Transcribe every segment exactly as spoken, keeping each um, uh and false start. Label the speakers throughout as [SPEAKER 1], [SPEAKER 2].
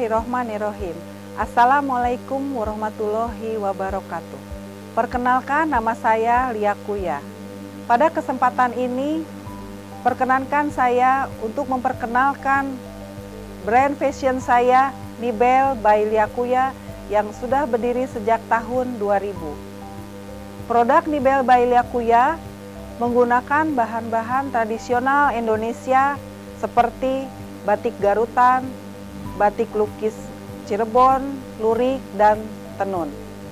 [SPEAKER 1] Bismillahirrohmanirrohim. Assalamualaikum warahmatullahi wabarakatuh. Perkenalkan, nama saya Lia Kuya. Pada kesempatan ini, perkenankan saya untuk memperkenalkan brand fashion saya, Nibel by Lia Kuya, yang sudah berdiri sejak tahun dua ribu. Produk Nibel by Lia Kuya menggunakan bahan-bahan tradisional Indonesia seperti batik garutan, batik lukis Cirebon, lurik, dan tenun.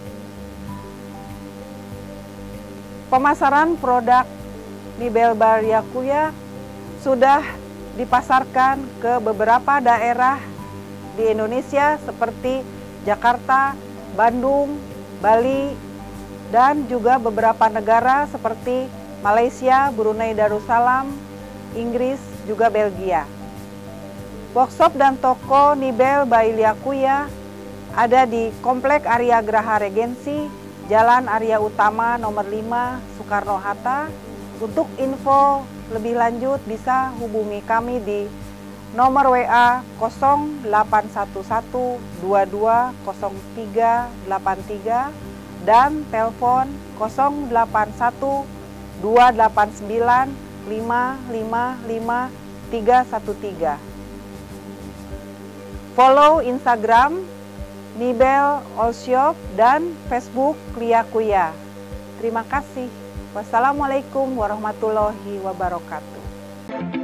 [SPEAKER 1] Pemasaran produk Nibel by Lia Kuya sudah dipasarkan ke beberapa daerah di Indonesia seperti Jakarta, Bandung, Bali, dan juga beberapa negara seperti Malaysia, Brunei Darussalam, Inggris, juga Belgia. Workshop dan toko Nibel by Lia Kuya ada di Komplek Arya Graha Regensi, Jalan Arya Utama nomor lima, Soekarno-Hatta. Untuk info lebih lanjut bisa hubungi kami di nomor W A nol delapan satu satu dua dua nol tiga delapan tiga dan telepon nol delapan satu dua delapan sembilan lima lima lima tiga satu tiga. Follow Instagram Nibel All Shop dan Facebook Lia Kuya. Terima kasih. Wassalamualaikum warahmatullahi wabarakatuh.